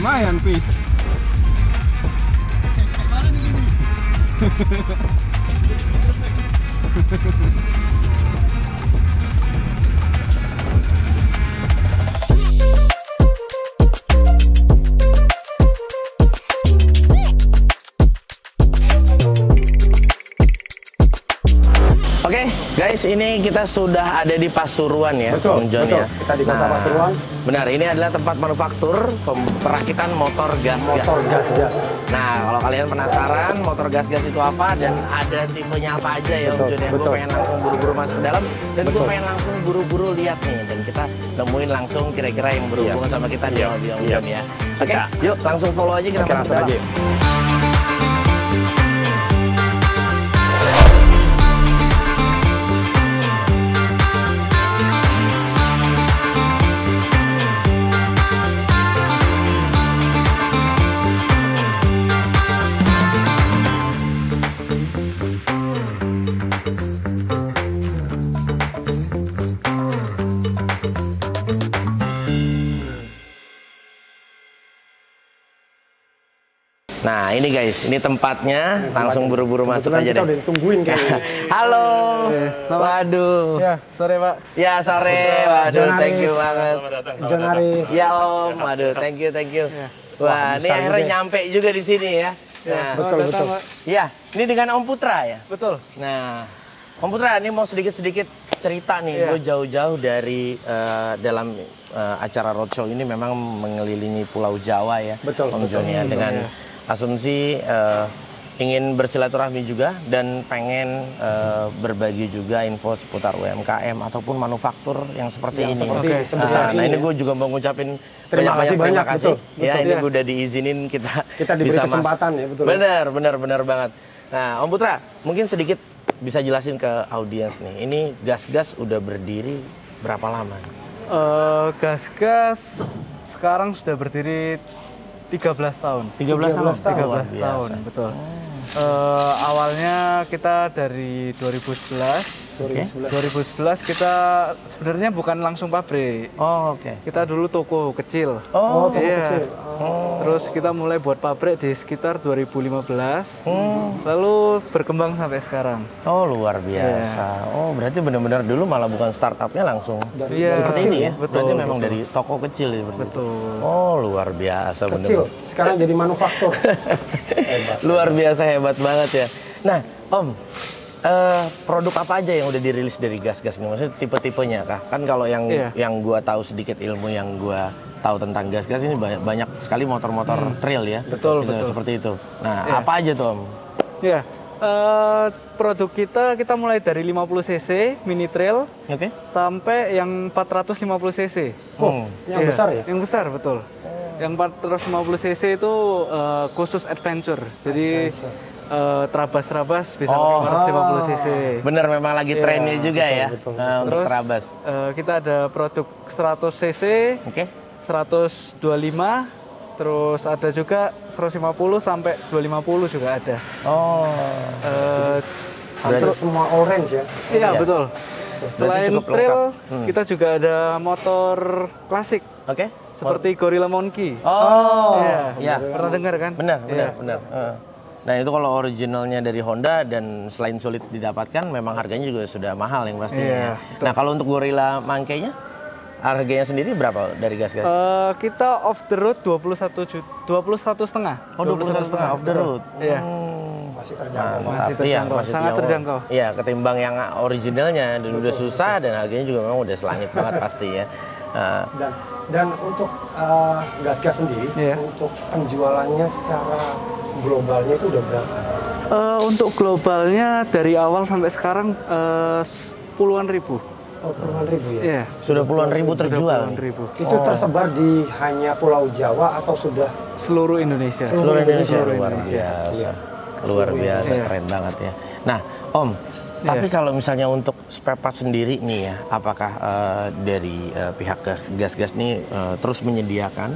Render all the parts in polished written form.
Lumayan, Pis. Oke, guys, ini kita sudah ada di Pasuruan ya, betul, Bung John betul. ya. Kita di Kota Pasuruan. Benar, ini adalah tempat manufaktur perakitan motor gas-gas. Motor gas-gas. Nah, kalau kalian penasaran motor gas-gas itu apa dan ada tipenya apa aja ya, Bung John ya. Gue pengen langsung buru-buru masuk ke dalam dan gue pengen langsung buru-buru lihat nih dan kita nemuin langsung kira-kira yang berhubungan sama kita di Bung John ya. Oke, yuk langsung follow aja kita masuk ke dalam. Nah ini guys, ini tempatnya, langsung buru-buru masuk aja deh. Kita udah ditungguin kayaknya. Halo, waduh. Ya, sore Pak. Ya sore, waduh, thank you banget. Janari. Ya Om, waduh, thank you. Wah, ini akhirnya nyampe juga di sini ya. Nah, Betul. ya, ini dengan Om Putra ya. Betul. Nah, Om Putra, ini mau sedikit cerita nih. Gue jauh-jauh dari dalam acara roadshow ini memang mengelilingi Pulau Jawa ya, Betul, Om John ya, dengan asumsi ingin bersilaturahmi juga dan pengen berbagi juga info seputar UMKM ataupun manufaktur yang seperti ini. Nah, ini gue juga mau ngucapin terima kasih. Betul, Ya, ini gue udah diizinin kita diberi bisa kesempatan ya, betul. Benar banget. Nah, Om Putra, mungkin sedikit bisa jelasin ke audiens nih. Ini gas-gas udah berdiri berapa lama? Gas-gas sekarang sudah berdiri 13 tahun. 13 tahun, betul. Awalnya kita dari 2011. 2011 kita sebenarnya bukan langsung pabrik. Oh, oke. Kita dulu toko kecil. Oh, toko kecil. Terus kita mulai buat pabrik di sekitar 2015. Lalu berkembang sampai sekarang. Oh, luar biasa. Oh, berarti benar-benar dulu malah bukan startupnya langsung seperti ini ya? Betul. Berarti memang dari toko kecil ya? Betul. Oh, luar biasa. Kecil, sekarang jadi manufaktur. Luar biasa, hebat banget ya. Nah, Om, produk apa aja yang udah dirilis dari gas-gas ini? Maksudnya tipe-tipenya kah? Kan kalau yang gua tahu sedikit ilmu yang gua tahu tentang gas-gas ini banyak sekali motor-motor trail ya. Betul. Seperti itu. Nah, apa aja tuh, Om? Ya, produk kita mulai dari 50 cc mini trail sampai yang 450 cc. Yang besar ya? Yang besar, betul. Yang 450 cc itu khusus adventure. Jadi terabas-terabas bisa pakai 450 cc. Bener, memang lagi trennya juga betul. Untuk terabas. Kita ada produk 100 cc, 125, terus ada juga 150 sampai 250 juga ada. Hampir semua orange ya? Iya, betul. Selain trail, kita juga ada motor klasik. Seperti Gorilla Monkey. Iya. Pernah dengar kan? Benar. Nah, itu kalau originalnya dari Honda dan selain sulit didapatkan, memang harganya juga sudah mahal yang pastinya. Nah, kalau untuk Gorilla Monkey-nya, harganya sendiri berapa dari gas-gas? Kita off the road 21,5. Oh, 21,5 off the road. Iya. Masih terjangkau. Masih sangat terjangkau. Iya, ketimbang yang originalnya dan udah susah dan harganya juga memang udah selangit banget pasti ya. Dan untuk gas-gas sendiri, untuk penjualannya secara globalnya itu udah berapa sih? Untuk globalnya dari awal sampai sekarang puluhan ribu. Oh, puluhan ribu ya? Iya. Sudah puluhan ribu terjual. Itu tersebar di hanya Pulau Jawa atau sudah seluruh Indonesia? Seluruh Indonesia. Luar biasa. Luar biasa, keren banget ya. Nah, Om, tapi kalau misalnya untuk spare part sendiri nih ya, apakah dari pihak gas-gas nih terus menyediakan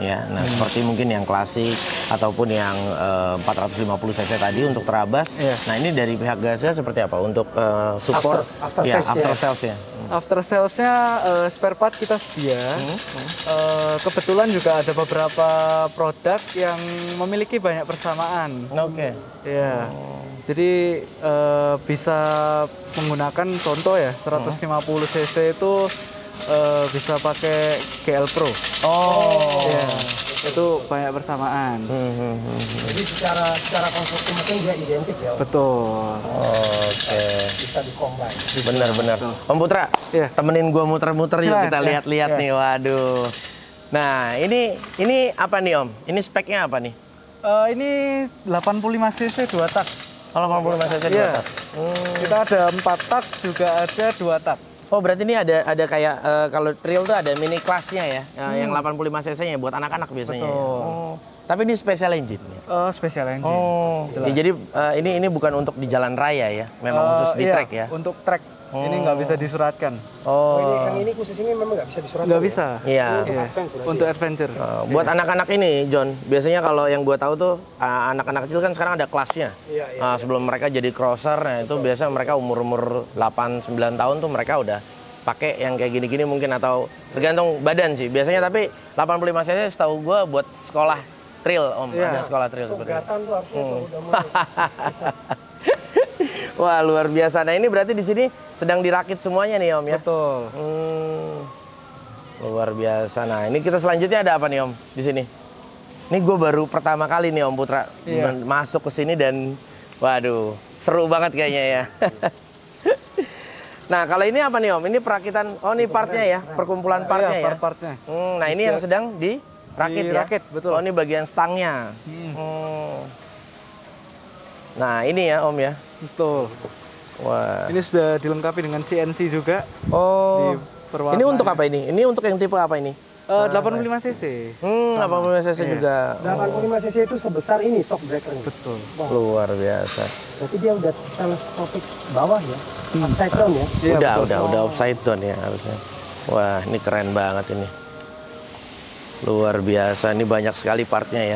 ya. Nah, seperti mungkin yang klasik ataupun yang 450 cc tadi untuk terabas. Nah, ini dari pihak Gasgas seperti apa untuk support after sales-nya? After sales-nya spare part kita sedia. Kebetulan juga ada beberapa produk yang memiliki banyak persamaan. Oke. Ya. Jadi bisa menggunakan contoh ya 150 cc itu bisa pakai GL Pro. Oh. Ya. Itu banyak persamaan. Jadi secara konstruksi mungkin dia identik ya. Betul. Oke. Bisa di-combine. Benar-benar. Om Putra, temenin gua muter-muter yuk kita lihat-lihat nih. Waduh. Nah, ini apa nih Om? Ini speknya apa nih? Ini 85 cc 2 tak. Oh, 85 cc 2 tak. Kita ada 4 tak, juga ada 2 tak. Oh, berarti ini ada kayak kalau trail tuh ada mini kelasnya ya, yang 85 cc-nya buat anak-anak biasanya. Betul. Tapi ini special engine ya? Special engine. Oh, ya, jadi ini bukan untuk di jalan raya ya, memang khusus di track ya? Untuk track. Ini nggak bisa disuratkan. Yang ini khusus ini memang nggak bisa disuratkan? Nggak bisa. Iya. Untuk adventure. Buat anak-anak ini, John, biasanya kalau yang gua tahu tuh anak-anak kecil kan sekarang ada kelasnya. Sebelum mereka jadi crosser, nah itu biasa mereka umur 8-9 tahun tuh mereka udah pakai yang kayak gini-gini mungkin, atau tergantung badan sih. Biasanya tapi 85 cc setahu gua buat sekolah trail, Om. Ada sekolah trail seperti itu. Tuh harusnya udah mulai. Wah, luar biasa. Nah, ini berarti di sini sedang dirakit semuanya nih, Om ya? Betul. Luar biasa. Nah, ini kita selanjutnya ada apa nih, Om, di sini? Ini gue baru pertama kali nih, Om Putra, masuk ke sini dan waduh, seru banget kayaknya ya. Nah, kalau ini apa nih, Om? Ini perakitan, oh ini partnya ya, perkumpulan partnya ya? Partnya. Nah, ini yang sedang dirakit ya? Betul. Oh, ini bagian stangnya. Nah, ini ya, Om ya? Betul. Wah. Ini sudah dilengkapi dengan CNC juga. Oh. Ini untuk apa ini? Ini untuk yang tipe apa ini? 85 cc. 85 cc juga. 85 cc itu sebesar ini shock breaker. Betul. Luar biasa. Berarti dia udah teleskopik bawah ya? Upside down ya? Udah upside down ya harusnya. Wah, ini keren banget ini. Luar biasa. Ini banyak sekali partnya ya.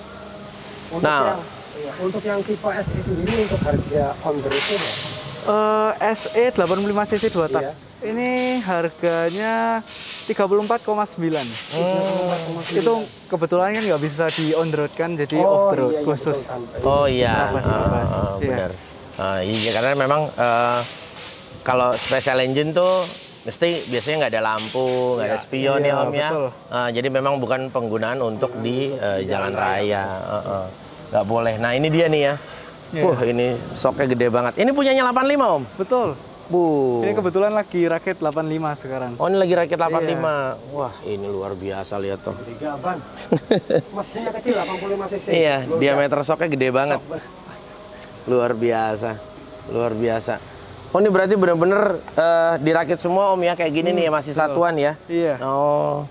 Untuk yang tipe SE sendiri untuk harga on the road ya? SE 85 cc 2 tak. Ini harganya 34,9. Itu kebetulan kan nggak bisa di on the road kan, jadi off the road khusus. Oh iya, benar. Iya, karena memang kalau special engine tuh mesti biasanya nggak ada lampu, nggak ada spion ya Om ya. Jadi memang bukan penggunaan untuk di jalan raya. Nggak boleh. Nah, ini dia nih ya. Ini shocknya gede banget. Ini punyanya 85 Om? Betul. Ini kebetulan lagi rakit 85 sekarang. Oh, ini lagi rakit 85. Wah, ini luar biasa, lihat tuh. Gaban. Mesinnya kecil 85 cc. Iya, diameter shocknya gede banget. Luar biasa. Luar biasa. Oh, ini berarti bener-bener dirakit semua Om ya, kayak gini nih, masih satuan ya? Iya. Oh.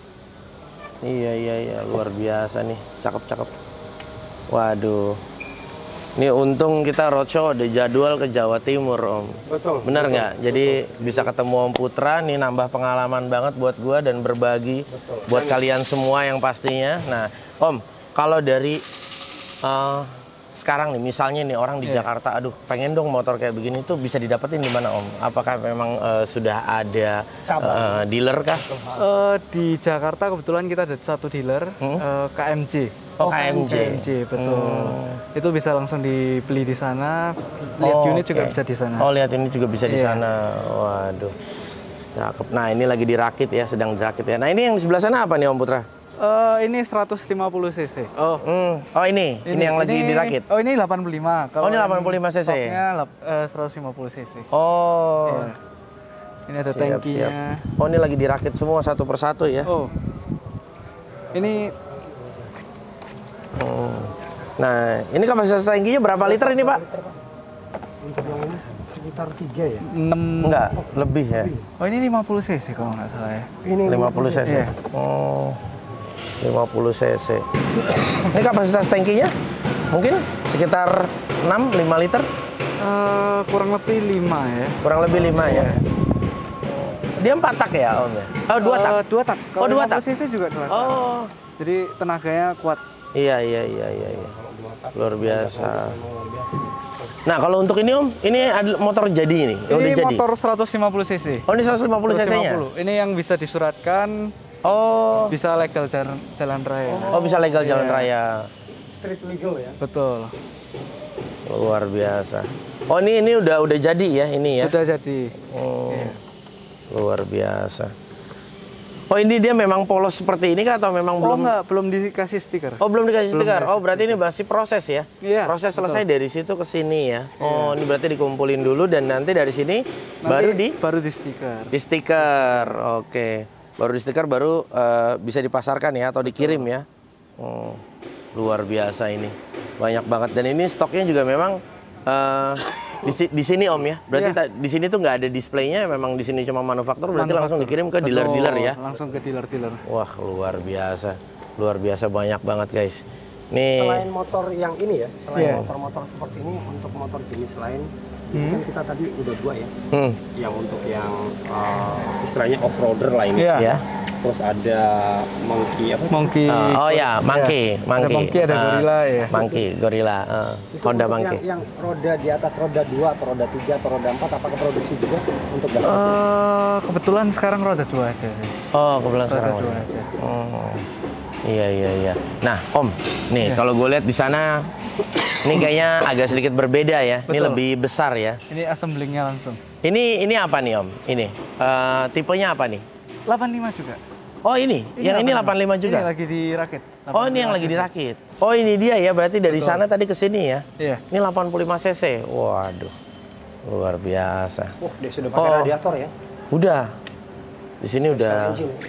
Iya, luar biasa nih. Cakep. Waduh. Ini untung kita roadshow ada jadwal ke Jawa Timur, Om. Betul. Benar nggak? Jadi bisa ketemu Om Putra, nih nambah pengalaman banget buat gua dan berbagi buat kalian semua yang pastinya. Nah, Om, kalau dari sekarang nih, misalnya nih orang di Jakarta, aduh pengen dong motor kayak begini tuh bisa didapetin di mana Om? Apakah memang sudah ada dealer kah? Di Jakarta kebetulan kita ada satu dealer, KMJ. Oh, KMJ, betul. Itu bisa langsung dibeli di sana. Lihat unit juga bisa di sana. Oh, lihat ini juga bisa di sana. Waduh. Cakep. Nah, ini lagi dirakit ya, sedang dirakit ya. Nah, ini yang sebelah sana apa nih Om Putra? Ini 150 cc. Oh, ini yang lagi dirakit. Oh, ini 85. Ini 85 cc. Stoknya 150 cc. Oh. Ya. Ini ada tankinya. Oh, ini lagi dirakit semua satu persatu ya. Oh. Ini Nah, ini kapasitas tangkinya berapa liter ini, Pak? Untuk yang ini sekitar 3 ya? 6. Enggak, lebih ya. Oh, ini 50 cc kalau nggak salah ya. Ini 50 cc. Iya. Oh. 50 cc. Ini kapasitas tangkinya mungkin sekitar 5 liter? Kurang lebih 5 ya. Kurang lebih 5 ya. Dia 4 tak ya, Om ya? Oh, 2 tak. 2 tak. Kalau 2 tak. 50 cc juga 2 tak. Oh. Jadi tenaganya kuat. Iya. Luar biasa. Nah, kalau untuk ini Om, ini ada motor jadi ini. Ini motor 150 cc. Oh, ini 150 cc-nya. Ini yang bisa disuratkan. Oh. Bisa legal jalan raya. Oh, bisa legal jalan raya. Street legal ya. Betul. Luar biasa. Oh, ini udah jadi ya ini ya. Sudah jadi. Oh. Luar biasa. Oh, ini dia memang polos seperti ini kah atau memang belum? Enggak, belum dikasih stiker. Oh, belum dikasih stiker. Oh, berarti ini masih proses ya? Iya. Proses selesai dari situ ke sini ya. Oh, ini berarti dikumpulin dulu dan nanti dari sini baru di stiker. Di stiker. Oke. Baru di stiker baru bisa dipasarkan ya atau dikirim ya. Oh, luar biasa ini. Banyak banget dan ini stoknya juga memang di sini Om ya. Berarti di sini tuh nggak ada displaynya, memang di sini cuma manufaktur, berarti langsung dikirim ke dealer-dealer ya. Langsung ke dealer-dealer. Wah, luar biasa. Luar biasa banyak banget, guys. Nih. Selain motor yang ini ya, selain motor-motor seperti ini, untuk motor jenis lain, ini kan kita tadi udah 2 ya. Yang untuk yang istilahnya off-roader lah ini. Ya. Terus ada monkey apa? Monkey. Oh ya, monkey. Ada monkey, ada gorilla ya. Monkey, gorilla. Honda monkey. Yang roda di atas roda 2 atau roda 3 atau roda 4 apakah produksi juga untuk gas? Kebetulan sekarang roda 2 aja. Oh, kebetulan sekarang roda 2 aja. Oh. Iya. Nah, Om, nih kalau gue lihat di sana, ini kayaknya agak sedikit berbeda ya. Betul. Ini lebih besar ya. Ini assemblingnya langsung. Ini apa nih Om? Ini tipenya apa nih? 85 juga. Oh ini yang ini 85 juga? Ini lagi dirakit. Oh ini yang lagi dirakit. Oh ini dia ya, berarti dari sana tadi ke sini ya? Iya. Ini 85 cc. Waduh, luar biasa. Dia sudah pakai radiator ya? Udah. Di sini udah.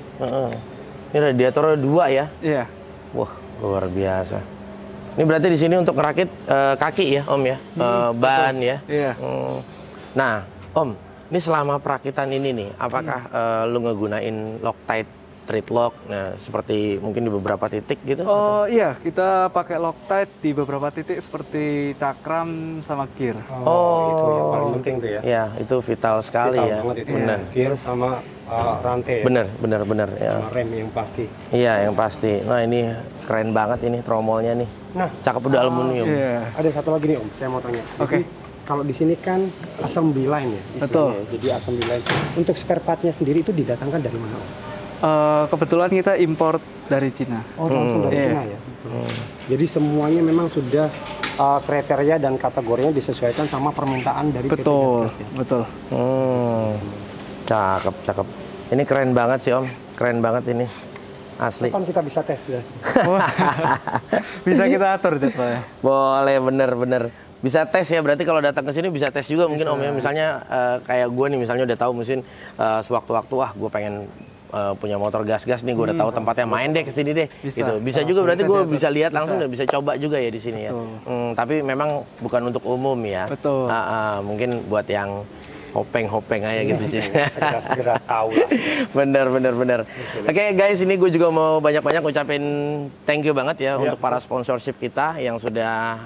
Ini radiatornya 2 ya? Iya. Wah, luar biasa. Ini berarti di sini untuk ngerakit kaki ya, Om ya? Ban ya? Iya. Nah, Om, ini selama perakitan ini nih, apakah lu ngegunain Loctite Tread Lock, nah seperti mungkin di beberapa titik gitu? Oh iya, kita pakai Loctite di beberapa titik seperti cakram sama gear. Oh, itu yang paling penting tuh ya? Ya, itu vital sekali ya. Benar. Gear sama rantai. Benar. Sama rem yang pasti. Iya, yang pasti. Nah ini keren banget ini tromolnya nih. Nah, cakep udah aluminium. Iya. Ada satu lagi nih Om, saya mau tanya. Oke. Kalau di sini kan assembly line ya, betul. Jadi assembly line. Untuk spare partnya sendiri itu didatangkan dari mana? Kebetulan kita import dari Cina. Oh, langsung dari Cina ya. Jadi semuanya memang sudah kriteria dan kategorinya disesuaikan sama permintaan dari PT Gasgas ya. Betul. Cakep. Ini keren banget sih Om, keren banget ini. Asli. Kapan kita bisa tes ya? Bisa kita atur jadwalnya. Boleh, bener. Bisa tes ya, berarti kalau datang ke sini bisa tes juga mungkin Om ya. Misalnya kayak gue nih, misalnya udah tahu mungkin sewaktu-waktu gue pengen punya motor gas-gas nih, gue udah tahu tempatnya, main deh ke sini deh. Bisa juga berarti gue bisa lihat langsung dan bisa coba juga ya di sini ya. Tapi memang bukan untuk umum ya. Betul. Mungkin buat yang hopeng aja gitu. Segera tahu lah. Bener. Oke guys, ini gue juga mau banyak-banyak ucapin thank you banget ya untuk para sponsorship kita yang sudah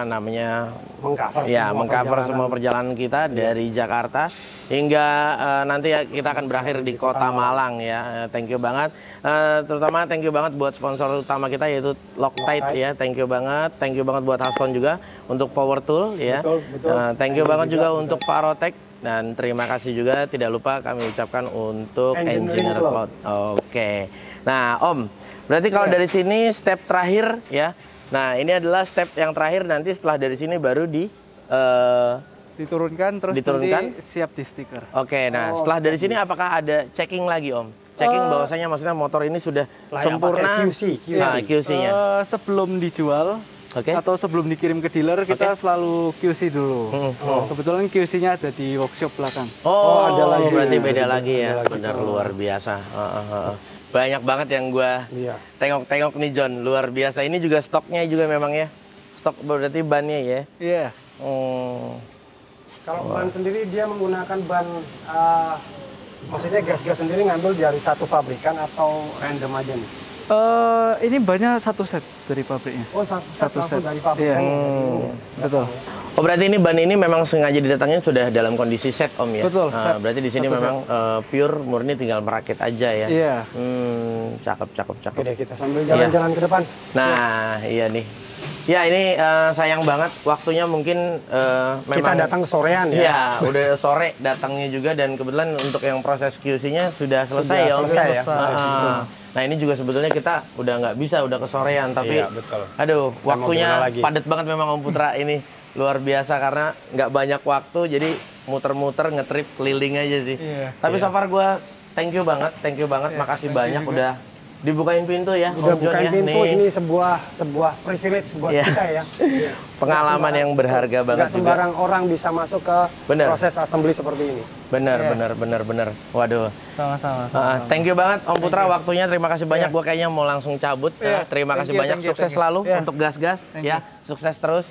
mengcover semua perjalanan kita dari Jakarta hingga nanti ya kita akan berakhir di Kota Malang ya. Thank you banget. Terutama thank you banget buat sponsor utama kita yaitu Loctite ya. Thank you banget buat Haston juga untuk Power Tool ya. Betul. Thank you banget juga untuk Farotech. Dan terima kasih juga tidak lupa kami ucapkan untuk Engineer Cloud. Oke. Nah, Om, berarti kalau dari sini step terakhir ya. Nah, ini adalah step yang terakhir, nanti setelah dari sini baru diturunkan terus nanti siap di stiker. Oke, nah setelah dari sini apakah ada checking lagi Om? Checking bahwasanya maksudnya motor ini sudah sempurna. QC-nya. Sebelum dijual atau sebelum dikirim ke dealer, kita selalu QC dulu. Kebetulan QC-nya ada di workshop belakang. Oh, ada lagi. Berarti beda lagi ya. Benar, luar biasa. Banyak banget yang gua tengok nih John, luar biasa. Ini juga stoknya juga memang ya. Stok berarti bannya ya. Iya. Kalau ban sendiri dia menggunakan ban, maksudnya gas-gas sendiri ngambil dari satu pabrikan atau random aja nih? Ini banyak satu set dari pabriknya. Oh, satu set dari pabrik. Iya. Betul. Oh, berarti ini ban ini memang sengaja didatangin sudah dalam kondisi set Om ya? Betul, set. Berarti di sini memang pure murni tinggal merakit aja ya? Iya. Cakep. Oke deh, kita sambil jalan-jalan ke depan. Nah, iya nih. Ya, ini sayang banget waktunya mungkin memang... Kita datang sorean ya? Iya, udah sore datangnya juga dan kebetulan untuk yang proses QC-nya sudah selesai ya Om? Selesai ya? Nah, ini juga sebetulnya kita udah nggak bisa, udah kesorean. Tapi, Iya, betul. aduh, waktunya lagi. padat banget memang Om Putra ini. Luar biasa karena nggak banyak waktu, jadi muter-muter, ngetrip, keliling aja sih. Iya. Tapi so far gue thank you banget. Makasih banyak udah dibukain pintu ya Udah Om John bukain ya. pintu, Nih, ini sebuah privilege buat Iya. kita ya. pengalaman yang berharga banget Nggak juga. sembarang orang bisa masuk ke Bener. proses assembly seperti ini. Bener. Waduh. Sama-sama. Thank you banget Om Putra waktunya. Terima kasih banyak. Gue kayaknya mau langsung cabut. Iya. Terima Thank kasih you, banyak. thank you, Sukses thank you. selalu Iya. untuk gas-gas Thank ya. Sukses terus.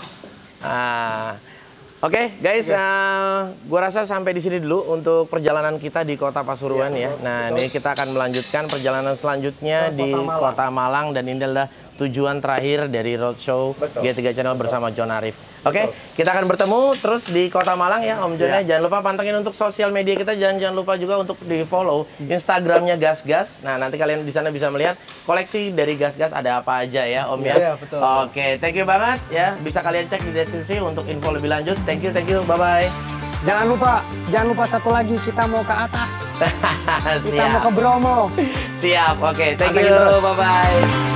Oke, guys, gue rasa sampai di sini dulu untuk perjalanan kita di Kota Pasuruan ya. Nah, ini kita akan melanjutkan perjalanan selanjutnya di Kota Malang dan ini adalah tujuan terakhir dari roadshow G3 Channel bersama John Arif. Oke, kita akan bertemu terus di Kota Malang ya Om John ya. Jangan lupa pantengin untuk sosial media kita, jangan lupa juga untuk di-follow Instagramnya Gas-Gas. Nah, nanti kalian di sana bisa melihat koleksi dari Gas-Gas ada apa aja ya Om ya. Iya, betul. Oke, thank you banget ya. Bisa kalian cek di deskripsi untuk info lebih lanjut. Thank you, bye-bye. Jangan lupa satu lagi, kita mau ke atas. Kita mau Siap, ke Bromo. siap. Oke, thank Pantengin you, terus. bye-bye.